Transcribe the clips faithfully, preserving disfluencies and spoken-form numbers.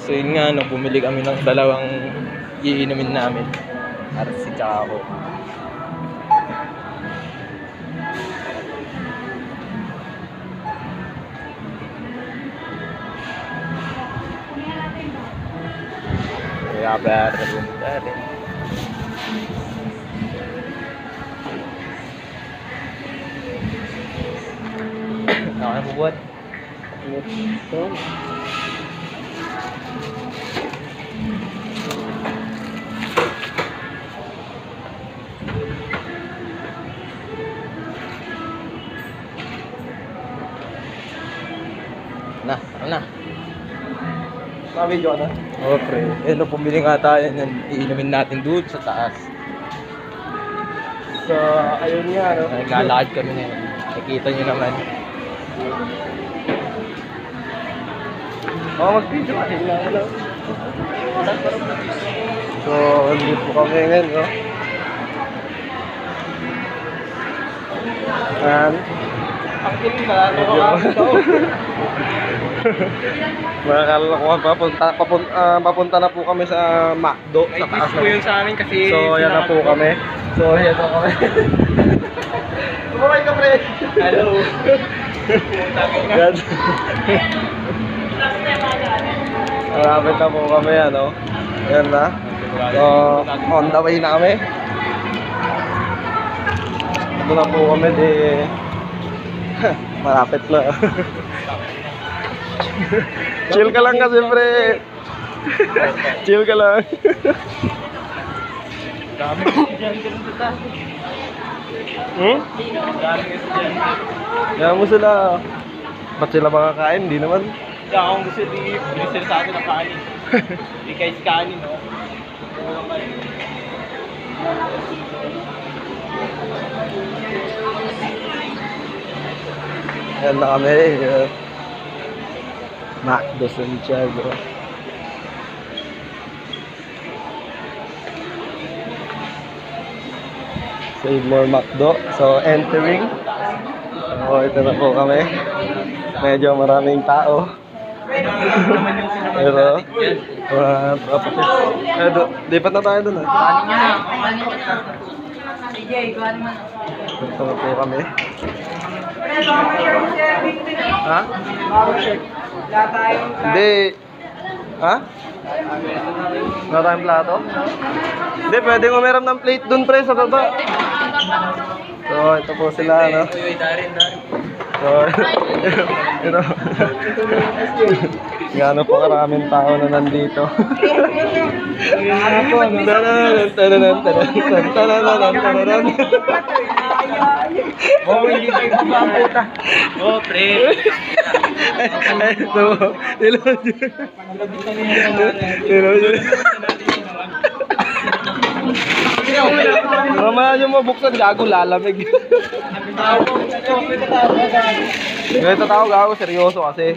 So yun nga, no, bumili kami ng dalawang iinumin namin. R C tsaka ako. Kaya ba rin natin. Ako na bubuhat. Ito. Na, ano na? Sabi ko na? Oo, pre. Eh, no, pumili nga tayo yan. Iinumin natin doon sa taas. So, ayun nga, no? Naglalakad kami na yun. Nakikita nyo naman. Oo, mag-video ka. So, andito po kami ngayon, no? And, Akit ka, ito mga kalokohan, papunta, papunta, uh, papunta na po kami sa McDo. May Sa taas po yun sa amin kasi... So, yan na po kami. So, yan na kami. Kumakain ka, pre! Hello! Yan. Malapit na po kami, ano? Yan na. So, on the way na kami. Ito na po kami, di... Malapit na. Chill ka lang kasi, pre. Chill ka lang. Dami estudyante rin sa taas. Hmm? Dami estudyante. Kaya mo sila. Ba't sila makakain? Hindi naman. Kaya akong gusto di binisir sa akin ng kanin. Di guys kanin, no? Yan na kami. Uh, McDo Santiago. Save more McDo. So, entering. So, ito na po kami. Medyo maraming tao. Pero, uh, eh, do, lipat na tayo dun, ah. Ito na po kami. Ha? Hindi. Ha? Wala tayong plato? Hindi, pwedeng umiram ng plate dun, pre, sa baba. So, ito po sila, ano? So, ito. Gano'n po karaming tao na nandito. Oh, hindi kayo pumaputa. Oh, pre. Ito. Ilaw dyan. Ilaw dyan. Mamaya nyo mabuksan, gago, lalamig. Ganito tao, gago, seryoso kasi.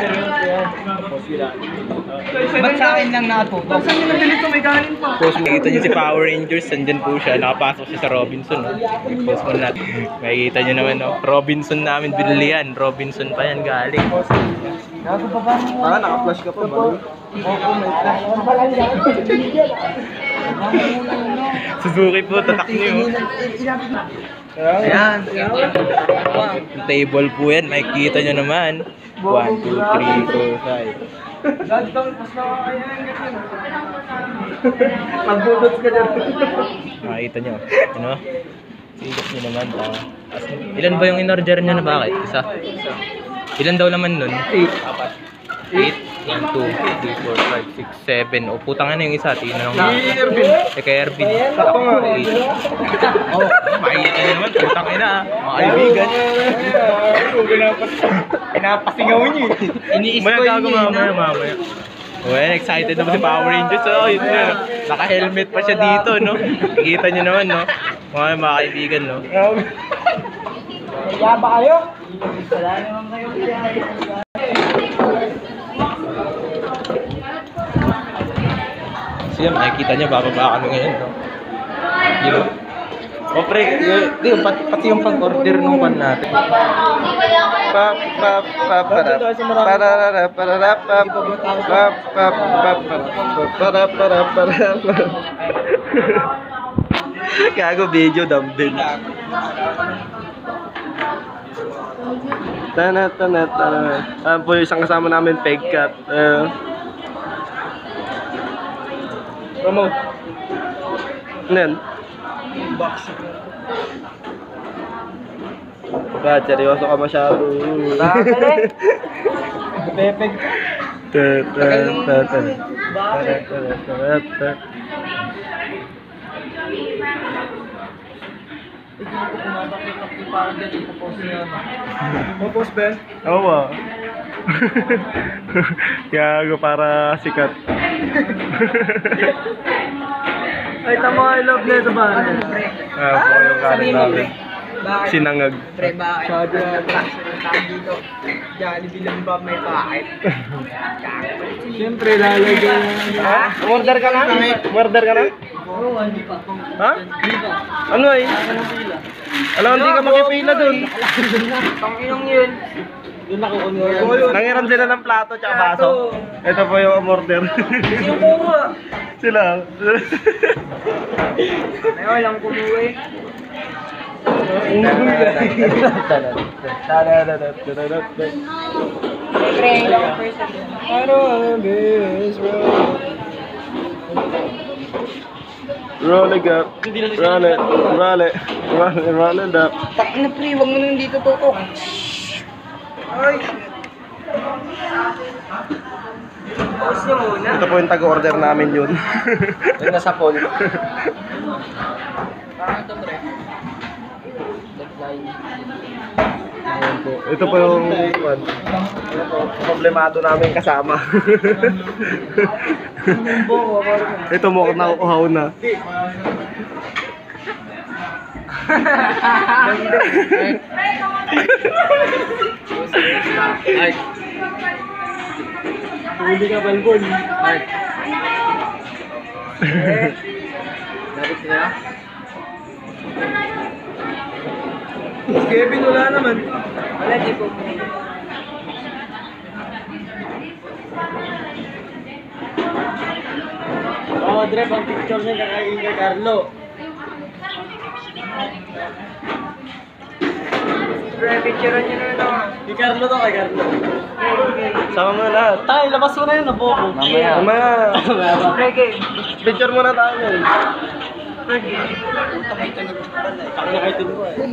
Ba't sa akin lang nakatuto? Ba't saan nyo nabili ito? May kanin pa. Post mo. Makikita nyo si Power Rangers, nandyan po siya. Nakapasok siya sa Robinson. No? Post mo natin. Makikita nyo naman, no? Robinson namin binili yan. Robinson pa yan galing. Gago pa ba? Ah, naka-flash ka pa ba? Oo, may flash. Suzuki po, tatak nyo. Ayan. Yung table po yan. Makikita nyo naman. one, two, three, four, five. Magbudots ka dyan. Makikita nyo. Ano? Sigat nyo naman. Ah. Ilan ba yung in-order nyo na bakit? Isa? Ilan daw naman nun? eight. eight? one, two, three, four, five, six, seven. O, putang na yung isa. Tingnan lang. Si Ervin. Eh, kay Ervin. Sakto nga. eight. Oh, makikita nyo naman. Putang ina. Mga kaibigan. Pinapasingaw niyo. Iniis ko yun. Mamaya, mamaya. Well, excited naman si Power Rangers. Oh, yun yun. Naka-helmet pa siya dito, no? Nakikita nyo naman, no? Mga mga kaibigan, no? Yaba kayo? Wala naman kayo. So yan, makikita nyo, bababa kami ngayon, no? Yun. O pre, yun, yun, pati, pati yung pag-order nung pan natin. pap pap pap para para para pap pap pap pap para para para. Gago video dumbbell. Tana tana tana. Ayan po yung isang kasama namin, Pegcat. Uh, Promote. Ano yan? Boxing. Ba, seryoso ka masyado. Pepeg. Ta ta ta ta. Bakit? Ikaw ko kumabakit ako parang ganito po post niya. Post Ben? Oo ba? Gago para sikat. Ay, tama, I love nito ba? Ah, po yung kanin namin. Bakit? Sinangag. Pre, bakit? Masyado na traction ng tao dito. Jollibee lang ba may bakit? Siyempre, lalagyan na. Ha? Order ka na? Order ka na? Oo, hindi pa. Ha? Hindi pa. Ano eh? Alam, hindi ka makipila dun. Tanginong yun. Yun ako kumura. Nangiram sila ng plato tsaka baso. Ito po yung order. Yung kumuha. Sila. Ay, walang kumuha eh. Pre, ilang person yun? I don't wanna be this road. Roll it up, roll it, roll it, roll it, roll it up. Tak na pre, wag mo nang dito tutok. Ay, shit. Pause nyo muna. Ito po yung taga-order namin yun. Yung nasa phone. Bakit ito pre? Ayan po. Ito po yung one. Ito po, problemado namin kasama. Ito mo, nakukuhaw na. Ay. Huli ka balbon. Ay. Dapat niya. Kevin, wala naman. Wala, di po. Oo, Dre, ang picture niya kakain kay Carlo. Dre, picturean niyo na ito. Kay Carlo to, kay Carlo. Sama mo na lahat. Tay, labas mo na yun, nabobo. Mamaya. Mamaya. Rege. Picture muna tayo yun. Rege. Pakinakitin ko eh.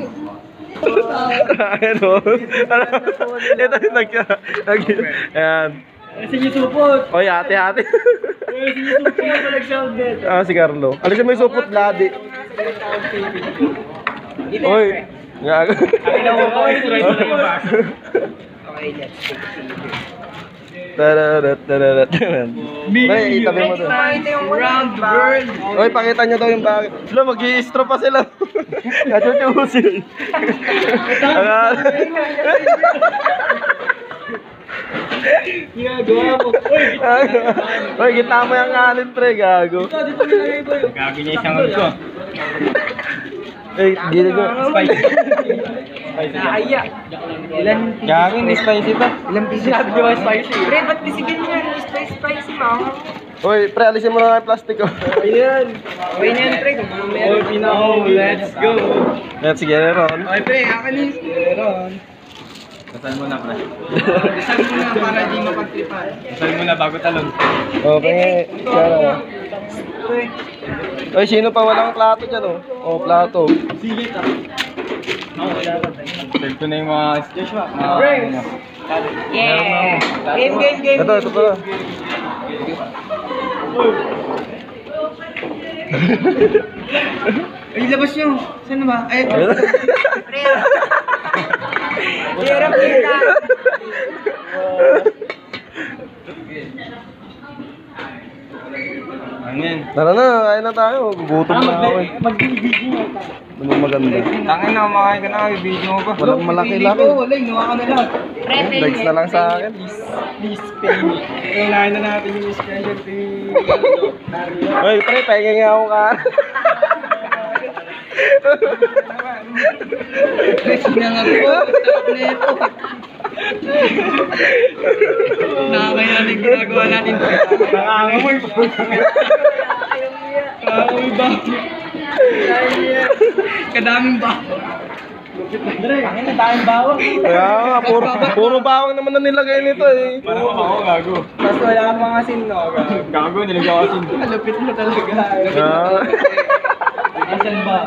Ano? Ito yung nag... Ayan. Kasi yung supot. Oy, ate-ate. Kasi yung supot, nag-sound dito. Ah, si Carlo. Alisin mo yung supot, ladi. Oy. Gago. Okay, let's Tararat, tararat, tararat. Bay, itabi mo doon. Ito yung round world. Oy, pakita nyo daw yung bagay. Sila, mag-i-istro pa sila. Kachuchusin. Ginagawa mo. Oy, kita mo yung alin, pre, gago. Ito, dito nilagay ba yun? Gagi niya isang ko. Eh, gila ko. Spicy. Nakaya. Ilan? Gagi, hindi spicy to. Ilang pieces? Sinabi di ba spicy? Pre, ba't pisigin niya yung spicy spicy mama? Oy, pre, alisin mo na nga yung plastic ko. Ayan. Okay na yan, pre. Kung ano meron. Oh, pinako, let's go. Let's get it on. Okay, pre. Akin yung meron. Kasal mo na, pre. Sabi mo na para di mapagtripan. Kasal mo na bago talon. Okay, kaya. Pre. Oy, sino pa walang plato dyan, oh? Oh, plato. Sige ta. Ako, wala ka tayo. Save ko na yung mga... Joshua. mga Pre. ano. Yeah. Game, game, game. Ito, ito pa. Ay, labas nyo. Saan na ba? Ay, ito. Pre. Hirap kita. Ano yan? Tara na, kain na tayo. Gutom na ako eh. Mag-video mo. Ano maganda? Tangin na, kumakain ka na. Video mo pa. Walang malaki-laki. Wala, inuha ka na lang. Likes na lang sa akin. Please pay me. Kailangan na natin yung specialty. Oy, pre, pahingin nga ako ka. Sinangag ko. Sarap na ito. Nakakayanin yung ginagawa natin. Nangangamoy po. Nangangamoy ba? Kadaming ba? Ang ina, daming bawang. Kaya nga, puro, puro bawang naman na nilagay nito eh. Parang ako, gago. Tapos wala kang mga asin, no? Gago, nilagay ako asin. Malupit mo talaga. Ah. Asan ba?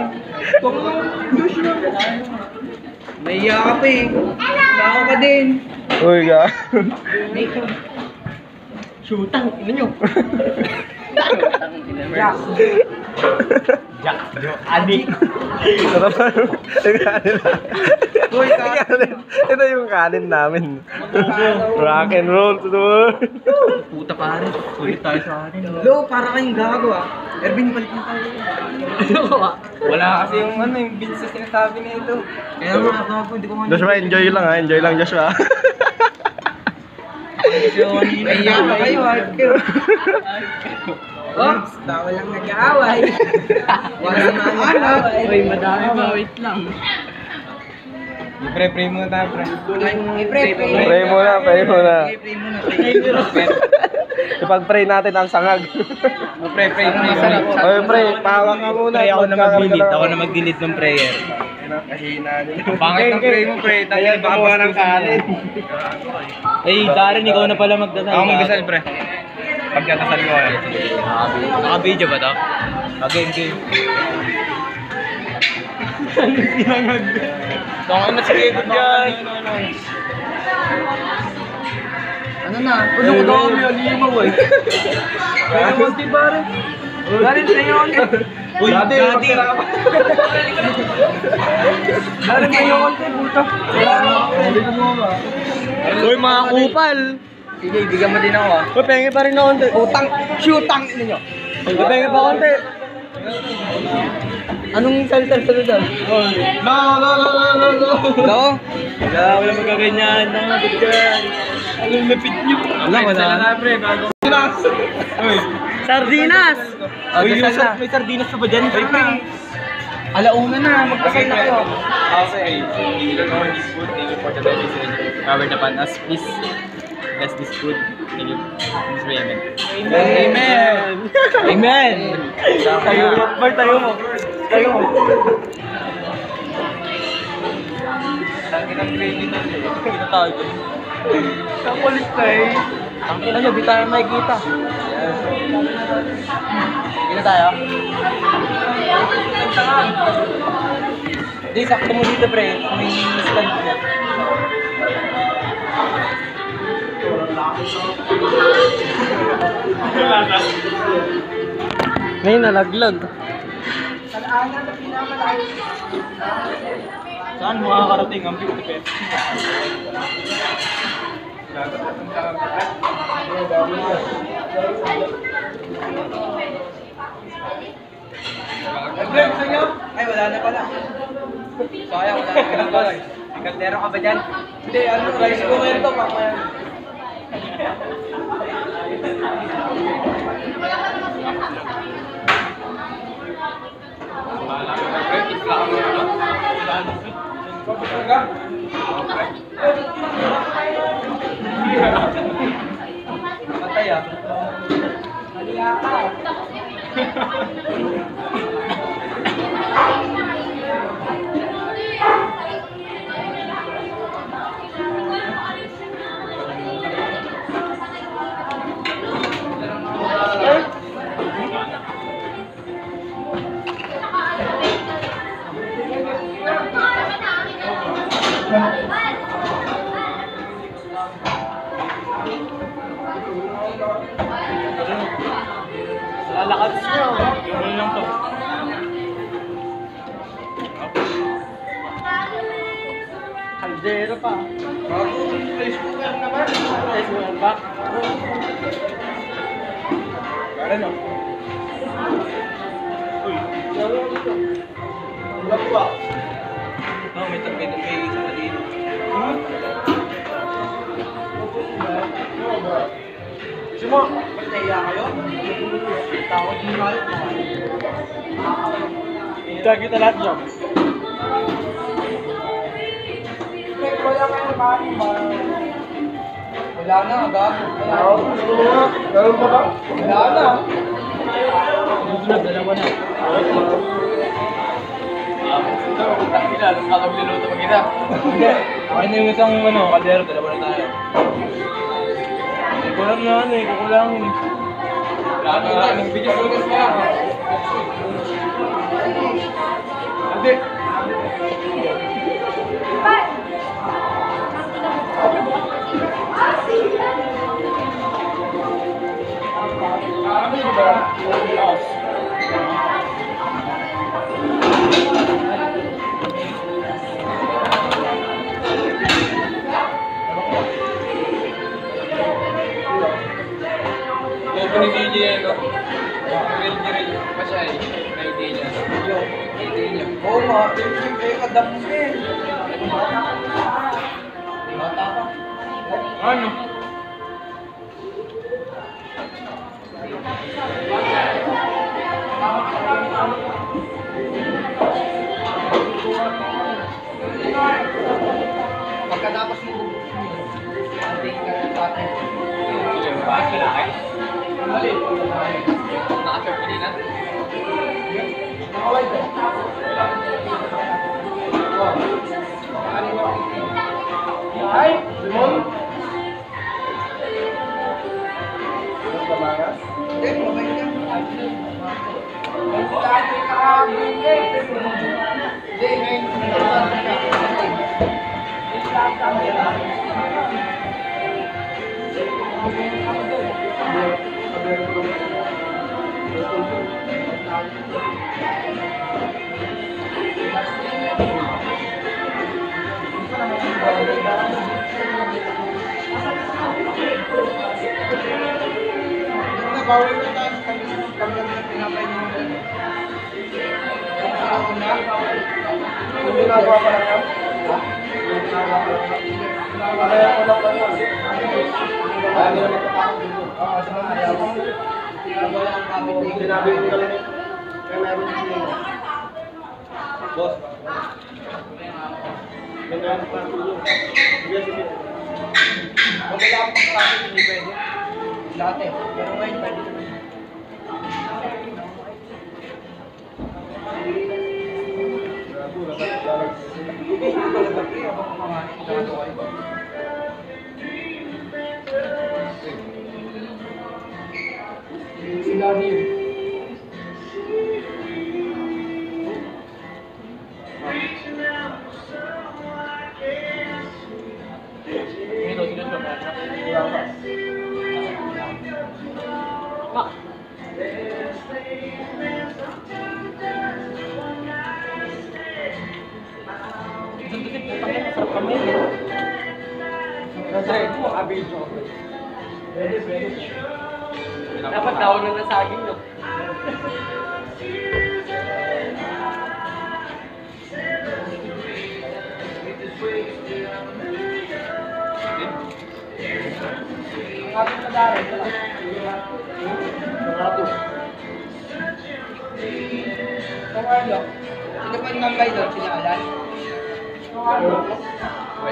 Naiya ka pa eh. Baka ka din. Uy, ga. Shootang, ina nyo. Jack. Jack. Adik. Sarap na yung kanin lang. Uy, Kanin. Ito yung kanin namin. Rock and roll to the world. puta pare. Ulit tayo sa akin. Lo, para kayong gago ah. Ervin, balik na tayo. Wala kasi yung ano, yung beans na sinasabi na ito. Kaya mga gago, hindi ko man. Joshua, enjoy lang ha. Enjoy lang, Joshua. Naiya ka kayo ah. Oops, tawa lang nag-aaway. Wala naman nag-aaway. Uy, madami ba? Wait lang. I-pray-pray muna tayo, pre. I-pray-pray. Pray muna, pray muna. I-pray muna. Ipag-pray natin ang sangag. I-pray-pray muna. Sarap. Oy, pray, pahawak ka muna. Kaya ako na mag-delete. Ako na mag-delete ng prayer. Bakit ang pray mo, pre? Tayo baka Kumuha ng kanin. Eh, Darren, ikaw na pala magdasal. Ako mag-dasal, pre. Pagkatasal ko eh. Naka-video ba to? Okay, game. Tungkol na sige ko dyan. Ano na? Ano ko daw kami alimaw eh. Kaya mo di ba rin? Darin sa'yo onti. Uy, Dati, Daddy! Darin sa'yo onti, puta. Uy, mga kupal. Sige, ibigyan mo din ako ah. Uy, pengi pa rin na konti. Utang, shootang ninyo. Uy, pengi pa konti. Anong salsal sa doon? No, no, no, no, no, no. No? Wala, wala magaganyan. Nangagat Anong lapit niyo? Wala, wala. na pre, bago. Uy. Sardinas! Oh, Uy, dasal na. may sardinas ka ba dyan? Uy, pre. Alauna na, magkasal na kayo. Okay, we learn our this food. Thank you for the message. Powered upon us. Please bless this food. Thank you. This way, amen. Amen! Amen! Tayo mo. Bar, tayo mo. Tayo mo. Kita tayo dyan. Kapulit na eh. Ang ina nyo, di tayo makikita. Kita tayo? Di, sakto mo dito pre. May stand mo. Ngayon, nalaglag. Saan mo makakarating ang fifty pesos? Ay, wala na pala. Sayang, wala na pala pala. May kaldero ka ba dyan? Hindi, ano, rice cooker to, mamaya. Patay ah. Lalakad siya. Yung lang to. Kaldero pa. Rice cooker naman. Rice cooker pa. Ano? Uy. Wala pa. Oh, may tabi na may isa pa dito. Gusto mo? Ba't naiya kayo? Tawag mo kayo. Kita kita lahat dyan. Wala na, gago. Oo, gusto mo nga. Meron pa ba? Wala na. Susunod, dalawa na. Tapos ako magluluto pag ina. Okay na yung isang ano, kaldero, dalawa na tayo. Hindi ko lang na ano eh, kukulang eh. Wala na nga, nagbigyan ko lang siya. Hindi. Open ni D J yan, no? Grill-grill pa siya eh. Na idea niya. Idea niya. Oo nga, siyempre adapt mo eh. Bata pa. Ano? Pagkatapos mo, hindi ka natin. Yung bakit malaki? Mali. Naka-short kanina? Ay! Limon? Basta bangas? Hindi, mabait ka. Dati ka bumili. Hindi, ngayon. Bawal na tayo sa kami na pinapay niyo. Ako na. Kung ginagawa pa lang yan? Kaya ko lang pa yan. Kaya nila matapakot dito. Oo, sa mga ayaw. Ginagawa lang ang kapit Kung sinabi ko lang yun, kaya meron din yun. Boss. Ganyan pa tulo. Sige, sige. Pag wala akong kapit, hindi pwede. Dati. Pero ngayon, pwede naman. Gago, nagkakalag. Hindi ko nagpapri. Ako kumamanin. Ginagawa ko. Sila niyo. Ito, sila siya kaya. Wala pa. Isang tutip, putang yan, masarap kami eh. Nasa ito, abidyo. Pwede, pwede. Dapat daon na nasaging, no? Ang ating kadarin, ito lang. Sarado. Ito nga, no? Sino pa yung nambay doon? Sila Alan? Uwe.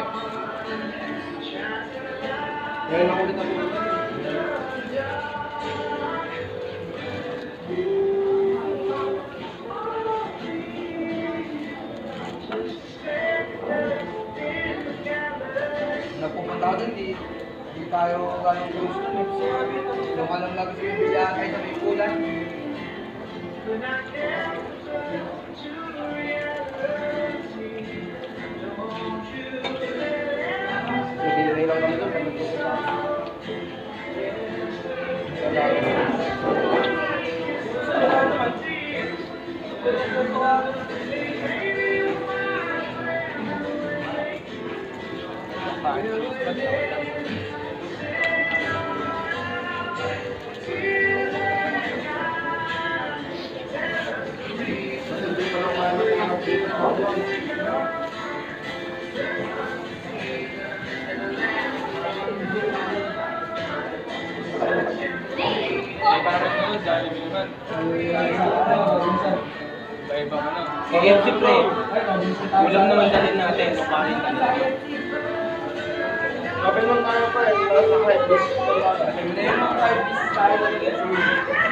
Ngayon lang ulit ako. Nagpupunta ako doon, di, di tayo ganong cruise doon. Yung alam lang gusto yung biyahe kayo sa may ulan. Hindi lang lang ito. Pagkakita. Ay, parang ano, dali mo naman. Iba-iba mo na. Sige, siyempre. Ulam naman dalhin natin, so kain ka na. Kapil lang tayo pa eh. Tapos naka-boss. Hindi yung mga five pieces tayo.